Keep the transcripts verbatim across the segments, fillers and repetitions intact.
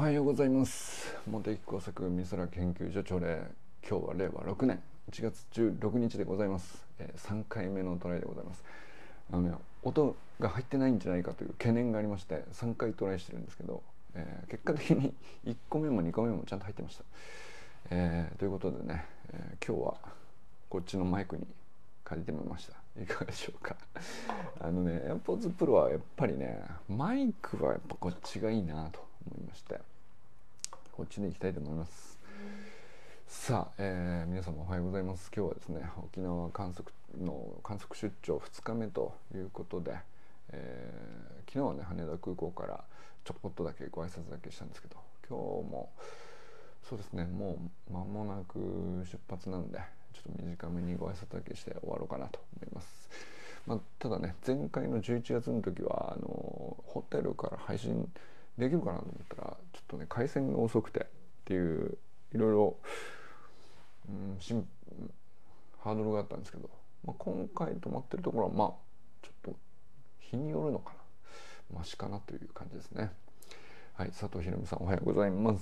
はようございます。茂木工作美空研究所朝礼。今日はれいわろくねんいちがつじゅうろくにちでございます。えー、さんかいめのトライでございます。あのね、音が入ってないんじゃないかという懸念がありましてさんかいトライしてるんですけど、えー、結果的にいっこめもにこめもちゃんと入ってました。えー、ということでね、えー、今日はこっちのマイクに借りてみました。いかがでしょうか。あのね AirPods Pro はやっぱりねマイクはやっぱこっちがいいなと思いまして、こっちでいきたいと思います。さあ、えー、皆様おはようございます。今日はですね沖縄観測の観測出張ふつかめということで、えー、昨日はね羽田空港からちょこっとだけご挨拶だけしたんですけど、今日もそうですねもう間もなく出発なんでちょっと短めにご挨拶だけして終わろうかなと思います。まあ、ただね前回のじゅういちがつの時はあのホテルから配信できるかなと思ったらちょっとね回線が遅くてっていういろいろ、うん、しんハードルがあったんですけど、まあ、今回泊まってるところはまあちょっと日によるのかなマシかなという感じですね。はい、佐藤ひろみさんおはようございます。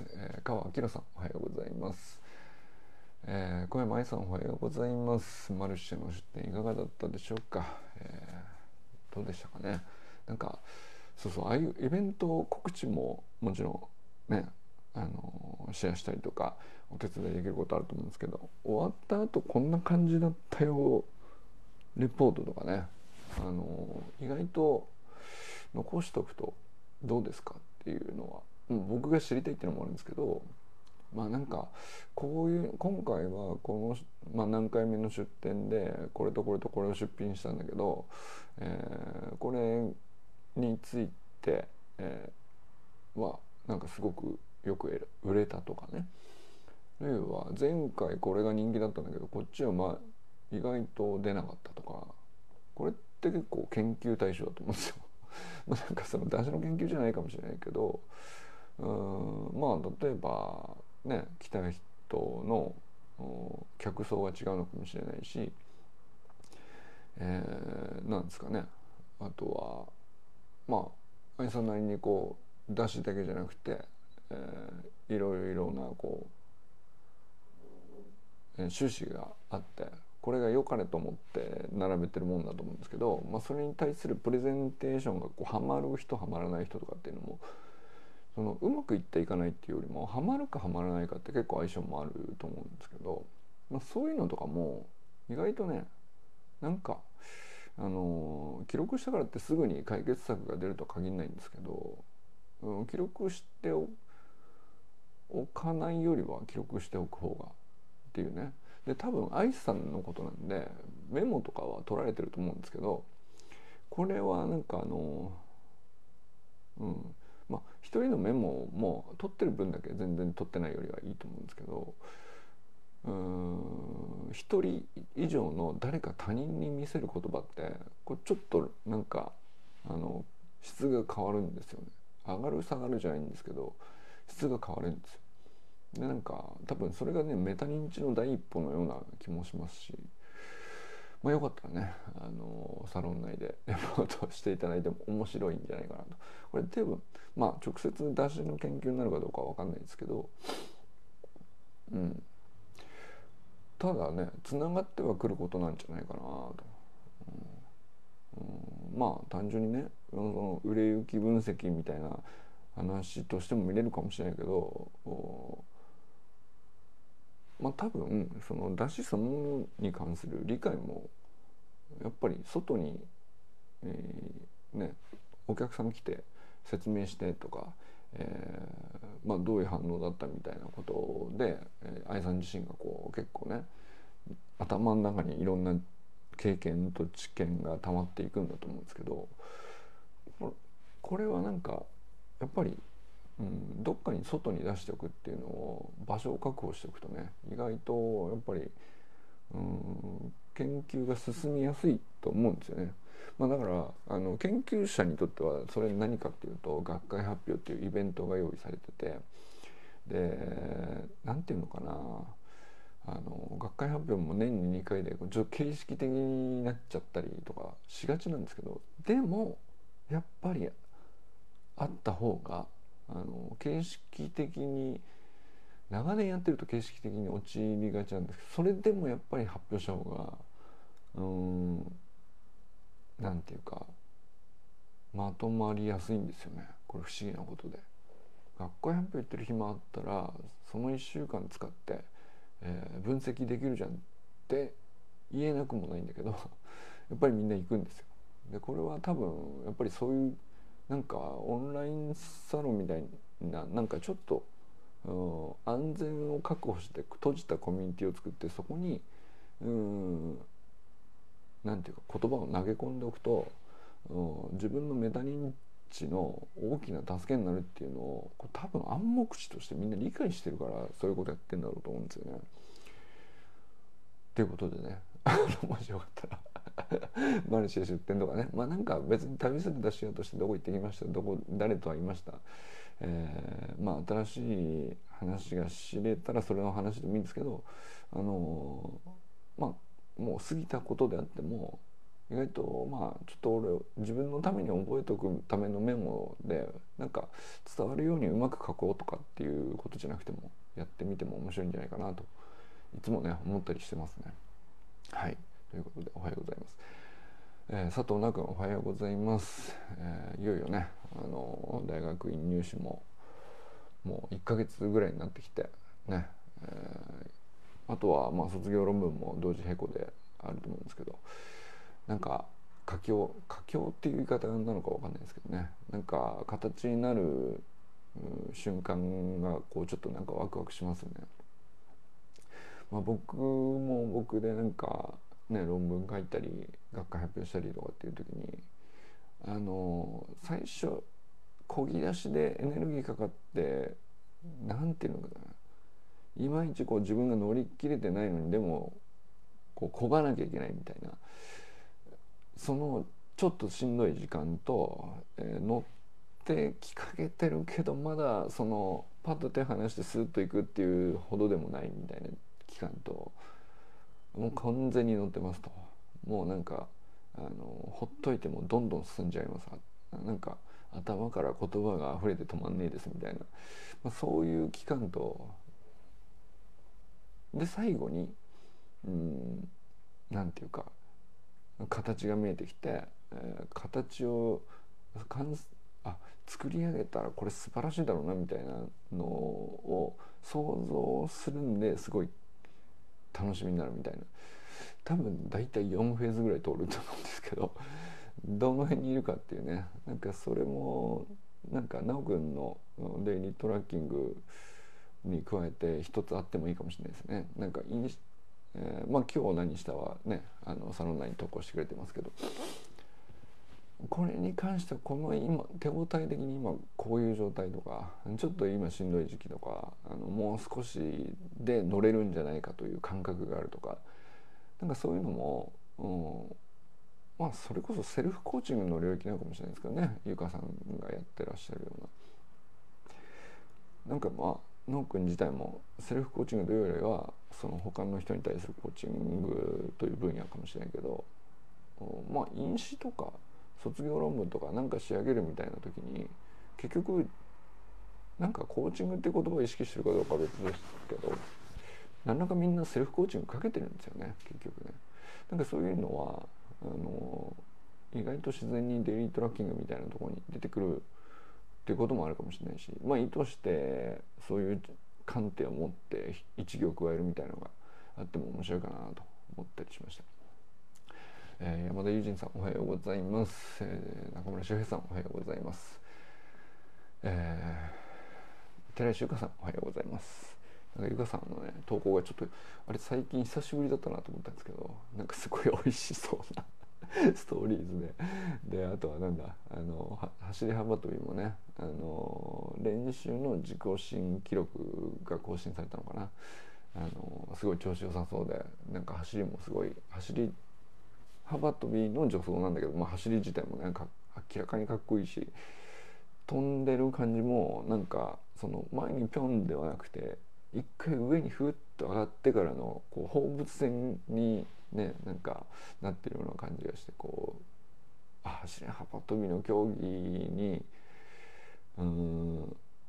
えー、川明さんおはようございます。えー、小山愛さんおはようございます。マルシェの出店いかがだったでしょうか。えー、どうでしたかね。なんかそうそうああいうイベント告知ももちろんねあのシェアしたりとかお手伝いできることあると思うんですけど、終わった後こんな感じだったよレポートとかね、あの意外と残しておくとどうですかっていうのは、うん、僕が知りたいっていうのもあるんですけど、まあなんかこういう今回はこの、まあ、何回目の出店でこれとこれとこれを出品したんだけど、えー、これについて、えー、はなんかすごくよく売れたとかね、例えば前回これが人気だったんだけどこっちはまあ意外と出なかったとか、これって結構研究対象だと思うんですよ。まあなんかその出しの研究じゃないかもしれないけど、うーんまあ例えばね来た人の客層が違うのかもしれないし、えー、なんですかね、あとはまあ愛さんなりにこう出汁だけじゃなくて、えー、いろいろなこう趣旨があってこれが良かれと思って並べてるもんだと思うんですけど、まあ、それに対するプレゼンテーションがこうハマる人ハマらない人とかっていうのもそのうまくいっていかないっていうよりもハマるかハマらないかって結構相性もあると思うんですけど、まあ、そういうのとかも意外とねなんかあの記録したからってすぐに解決策が出るとは限らないんですけど、うん、記録しておかないよりは記録しておく方がっていうね。で多分愛さんのことなんでメモとかは取られてると思うんですけど、これはなんかあのうんまあ一人のメモも取ってる分だけ全然取ってないよりはいいと思うんですけど、うーん一人以上の誰か他人に見せる言葉ってこれちょっとなんかあの質が変わるんですよね。上がる下がるじゃないんですけど質が変わるんですよ。でなんか多分それがねメタ認知の第一歩のような気もしますし、まあよかったらねあのサロン内でレポートしていただいても面白いんじゃないかなと。これ多分まあ直接出しの研究になるかどうかは分かんないですけど、うんただねつながってはくることなんじゃないかなと、うんうん、まあ単純にねその売れ行き分析みたいな話としても見れるかもしれないけど、まあ多分その出しそのものに関する理解もやっぱり外に、えー、ねお客さん来て説明してとか、えーまあ、どういう反応だったみたいなことで、えー、愛さん自身がこう結構ね頭の中にいろんな経験と知見が溜まっていくんだと思うんですけど、これはなんかやっぱり、うん、どっかに外に出しておくっていうのを場所を確保しておくとね意外とやっぱり、うん、研究が進みやすいと思うんですよね。まあ、だからあの研究者にとってはそれ何かっていうと学会発表っていうイベントが用意されてて、でなんていうのかな、あの学会発表も年ににかいでちょっと形式的になっちゃったりとかしがちなんですけど、でもやっぱりあった方があの形式的に長年やってると形式的に陥りがちなんですけど、それでもやっぱり発表した方がうーんなんていうかまとまりやすいんですよね。これ不思議なことで、学会発表行ってる暇あったらそのいっしゅうかん使って、えー、分析できるじゃんって言えなくもないんだけどやっぱりみんな行くんですよ。でこれは多分やっぱりそういうなんかオンラインサロンみたいななんかちょっと、うん、安全を確保して閉じたコミュニティを作って、そこにうんなんていうか言葉を投げ込んでおくと、うん、自分のメタ認知の大きな助けになるっていうのをこれ多分暗黙知としてみんな理解してるからそういうことやってんだろうと思うんですよね。ということでねもしよかったらマルシェ出店とかね、まあなんか別に旅する出し屋としてどこ行ってきました、どこ誰と会いました、えー、まあ新しい話が知れたらそれの話でもいいんですけど、あのー、まあもう過ぎたことであっても意外とまあちょっと俺自分のために覚えておくためのメモでなんか伝わるようにうまく書こうとかっていうことじゃなくてもやってみても面白いんじゃないかなといつもね思ったりしてますね。はい、ということでおはようございます。えー、佐藤奈君おはようございます。えー、いよいよね、あの大学院入試ももういっかげつぐらいになってきてね、えー、あとはまあ卒業論文も同時並行であると思うんですけど、なんか佳境佳境っていう言い方なのかわかんないですけどね、なんか形になる瞬間がこうちょっとなんかワクワクしますよね。まあ、僕も僕でなんかね論文書いたり学会発表したりとかっていう時にあの最初漕ぎ出しでエネルギーかかってなんていうのかないまいちこう自分が乗り切れてないのにでもこう漕がなきゃいけないみたいな、そのちょっとしんどい時間と、えー、乗ってきかけてるけどまだそのパッと手離してスーッといくっていうほどでもないみたいな期間と、もう完全に乗ってますと、もうなんかあのほっといてもどんどん進んじゃいます、なんか頭から言葉が溢れて止まんねえですみたいな、まあ、そういう期間とで最後にうんなんていうか形が見えてきて、えー、形をかんあ作り上げたらこれ素晴らしいだろうなみたいなのを想像するんですごい楽しみになるみたいな、多分大体よんフェーズぐらい通ると思うんですけどどの辺にいるかっていうね、なんかそれもなんか奈くんのデイリートラッキングに加えて一つあってもいいかもしれないですね。なんかイン、えー、まあ今日何したはねあのサロン内に投稿してくれてますけど、これに関してはこの今手応え的に今こういう状態とかちょっと今しんどい時期とかあのもう少しで乗れるんじゃないかという感覚があるとか、なんかそういうのも、うん、まあそれこそセルフコーチングの領域なのかもしれないですけどね、ゆかさんがやってらっしゃるような、なんかまあノーくん自体もセルフコーチングというよりはその他の人に対するコーチングという分野かもしれないけど、まあ飲酒とか卒業論文とかなんか仕上げるみたいな時に結局なんかコーチングって言葉を意識してるかどうかは別ですけど、何らかみんなセルフコーチングかけてるんですよね結局ね。なんかそういうのはあの意外と自然にデイリートラッキングみたいなところに出てくるっていうこともあるかもしれないし、まあ意図してそういう観点を持って一行加えるみたいなのがあっても面白いかなと思ったりしました。えー、山田友人さんおはようございます、えー、中村修平さんおはようございます、えー、寺井修香さんおはようございます。なんかゆかさんのね投稿がちょっとあれ最近久しぶりだったなと思ったんですけど、なんかすごい美味しそうなストーリーズで、であとはなんだあの走り幅跳びもね、あの練習の自己新記録が更新されたのかな、あのすごい調子良さそうで、なんか走りもすごい走り幅跳びの助走なんだけど、まあ、走り自体もね明らかにかっこいいし、飛んでる感じもなんかその前にピョンではなくて一回上にふっと上がってからのこう放物線にねなんかなってるような感じがして、こうあ走り幅跳びの競技にうーん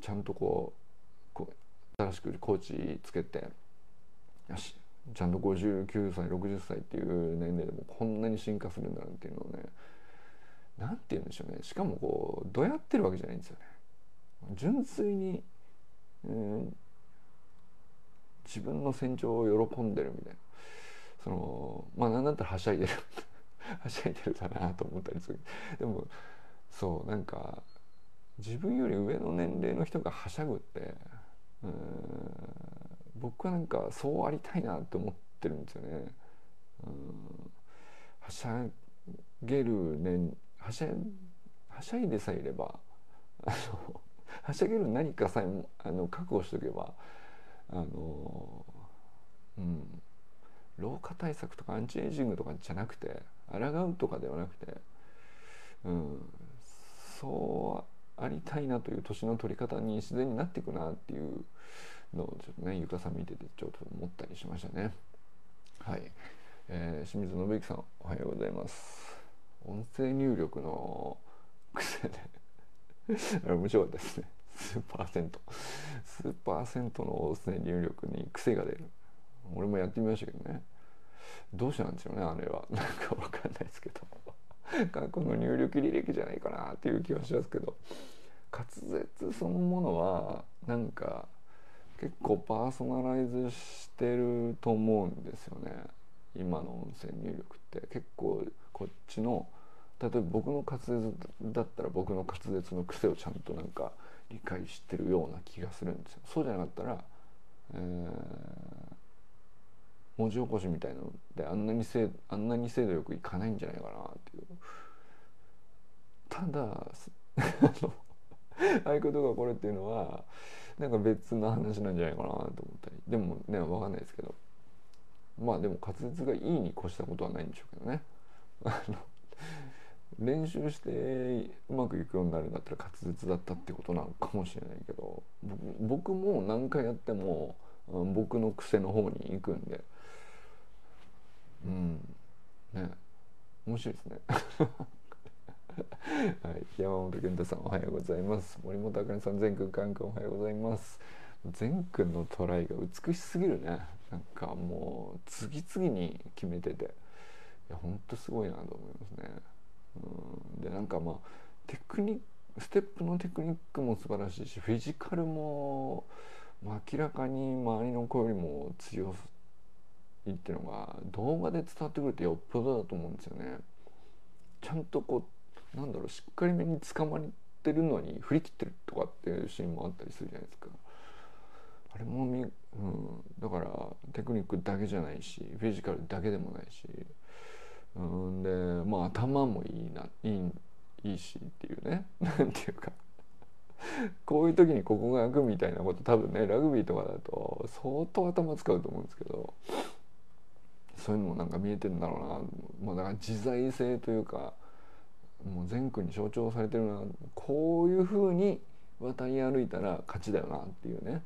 ちゃんとこう、こう新しくコーチつけて、よしちゃんとごじゅうきゅうさいろくじゅっさいっていう年齢でもこんなに進化するんだなっていうのをね、なんて言うんでしょうね、しかもこうどうやってるわけじゃないんですよね。純粋に、うん、自分の成長を喜んでるみたいな、そのまあなんだったらはしゃいでるはしゃいでるだなと思ったりする。でもそうなんか自分より上の年齢の人がはしゃぐって、うーん僕はなんかそうありたいなって思ってるんですよね。うん、はしゃげる年はしゃはしゃいでさえいれば、あのはしゃげる何かさえもあの覚悟しておけば、あのうん老化対策とかアンチエイジングとかじゃなくて、抗うとかではなくて、うん、そうありたいなという年の取り方に自然になっていくなっていうのをちょっとね、ゆかさん見ててちょっと思ったりしましたね。はい、えー、清水信之さんおはようございます。音声入力の癖であれ面白かったですね。数パーセント数パーセントの音声入力に癖が出る。俺もやってみましたけどね、どうしてなんでしょうね、あれは。なんかわかんないですけど過去の入力履歴じゃないかなっていう気はしますけど、滑舌そのものはなんか結構パーソナライズしてると思うんですよね。今の音声入力って結構こっちの、例えば僕の滑舌だったら僕の滑舌の癖をちゃんとなんか理解してるような気がするんですよ。そうじゃなかったら、えー文字起こしみたいなのであんなに精あんなに精度よくいかないんじゃないかなっていう。ただ合言葉がこれっていうのはなんか別の話なんじゃないかなと思ったり、でもね分かんないですけど、まあでも滑舌がいいに越したことはないんでしょうけどね。あの練習してうまくいくようになるんだったら滑舌だったってことなのかもしれないけど、僕も何回やっても僕の癖の方に行くんで、うんね、面白いですねはい、山本健太さんおはようございます。森本あかねさん、全くんかんくんおはようございます。全くんのトライが美しすぎるね。なんかもう次々に決めてて、いやほんとすごいなと思いますね。うん、でなんかまあテクニックステップのテクニックも素晴らしいし、フィジカルも、まあ、明らかに周りの子よりも強いっていうのが動画で伝わってくるってよっぽどだと思うんですよね。ちゃんとこうなんだろう、しっかりめに捕まってるのに振り切ってるとかっていうシーンもあったりするじゃないですか。あれもみ、うん、だからテクニックだけじゃないしフィジカルだけでもないし、うんでまあ頭もいいないいいいしっていうねなんていうかこういう時にここが開くみたいなこと多分ねラグビーとかだと相当頭使うと思うんですけど、そういうのもなんか見えてるんだろうな。もうだから自在性というか、もう全区に象徴されてるな、こういう風に渡り歩いたら勝ちだよなっていうね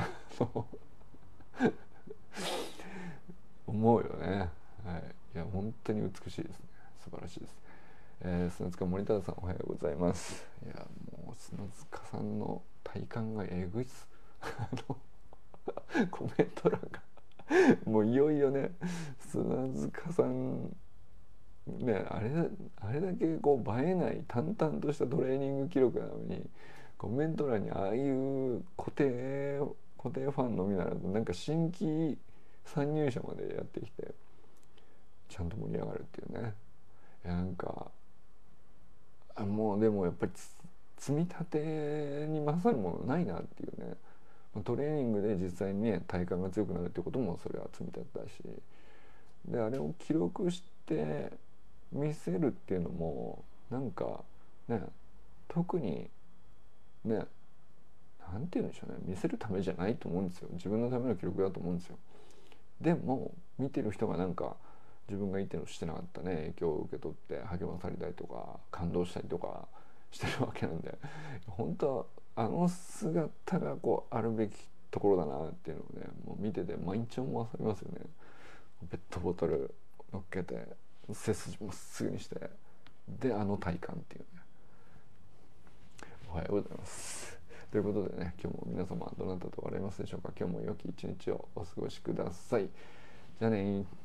思うよね。はい、いや本当に美しいですね。素晴らしいです。えー、砂塚森田さんおはようございます。いやもう砂塚さんの体感がえぐいっすあのコメント欄がもういよいよね、砂塚さんね、あれあれだけこう映えない淡々としたトレーニング記録なのに、コメント欄にああいう固定固定ファンのみならずなんか新規参入者までやってきてちゃんと盛り上がるっていうね。いやなんかあもうでもやっぱり積み立てに勝るものないなっていうね。トレーニングで実際にね体幹が強くなるってこともそれは積み立てだし、であれを記録して見せるっていうのもなんかね、特にね、なんて言うんでしょうね、見せるためじゃないと思うんですよ。自分のための記録だと思うんですよ。でも見てる人がなんか自分がいてのしてなかったね影響を受け取って励まされたりとか感動したりとかしてるわけなんで、本当はあの姿がこうあるべきところだなっていうのをね、もう見てて毎日思わされますよね。ペットボトル乗っけて背筋まっすぐにしてであの体幹っていうね。おはようございます。 ということでね、今日も皆様どなたと笑いますでしょうか。今日も良き一日をお過ごしください。じゃあねー。